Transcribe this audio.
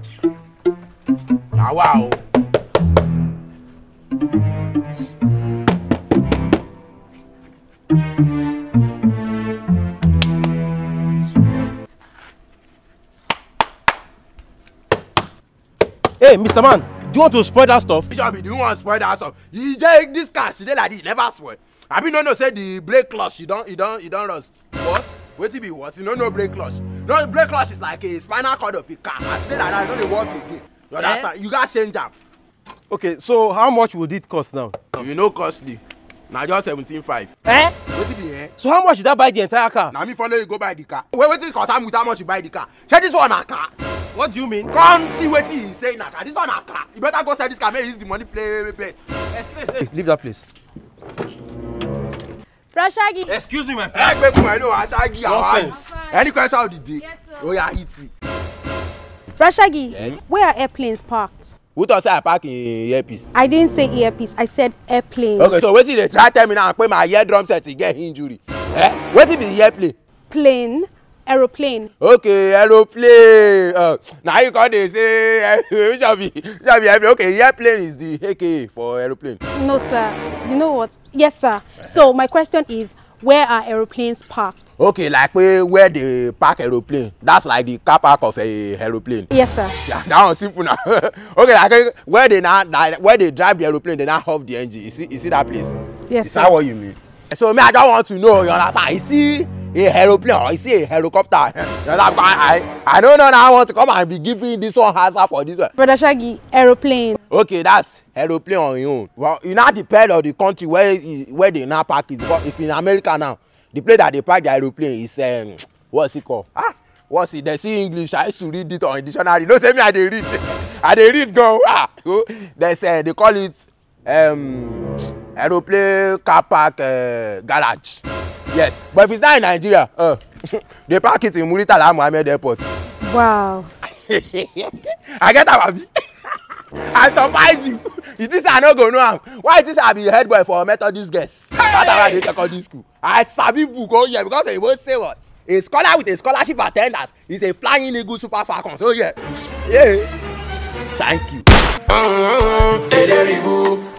Ah, wow. Hey, Mr. Man, do you want to spoil that stuff? Bishop, do you want to spoil that stuff? You just this car, see like this, never spoil. I mean, no, say the brake clutch, you don't rust. What? Wait till be what? You don't know brake clutch. No, the brake clutch is like a spinal cord of a car. I say like that, you don't work again. You understand? You got change them. Okay, so how much would it cost now? You know costly. Now just 17.5. Eh? Wait till be eh? So how much did I buy the entire car? Now me follow you go buy the car. Wait till cost how much you buy the car. Say this one a car. What do you mean? Come see what he say na car. This one a car. You better go sell this car. Make you use the money play bet. Hey, leave that place. Rashagi. Excuse me, my friend. Hey, baby, I know Rashagi. Nonsense. Any question of the day? Yes, sir. Oh yeah, hit me. Rashagi, Yes? where are airplanes parked? Who thought say I park in earpiece? I didn't say earpiece, I said airplane. Okay, so wetin dey try tell me now pé my eardrum set get injury? Wetin be the airplane? Plane, aeroplane. Okay, aeroplane. Now you come dey say which shall be airplane. Okay, airplane is the AKA for aeroplane. No, sir. You know what? Yes, sir. So my question is, where are aeroplanes parked? Okay, like where they park aeroplane. That's like the car park of a aeroplane. Yes, sir. Yeah, that one's simple now. Okay, like where they drive the aeroplane, they now off the engine. You see that place? Yes, Is sir. that what you mean? So me, I just want to know, you understand? You see a aeroplane or you see a helicopter? You understand? I don't know now. I want to come and be giving this one answer for this one. Brother Shaggy, aeroplane. Okay, that's aeroplane on your own. Well, you now depend on the country where they now park it. Because if in America now, the place that they park the aeroplane is what's it called? What's it? They see English. I used to read it on a dictionary. Don't say me I dey read. I dey read go. They call it aeroplane car park garage. Yes, but if it's not in Nigeria, they park it in Muritala Mohammed Airport. Wow. I get that, baby. I surprise you. You think I no go know am? Why you think I be head boy for Methodist girls? That's why they secondary school. I sabi book oh yeah, because they both say what? A scholar with a scholarship attendance is a flying eagle super falcon. So yeah. Thank you.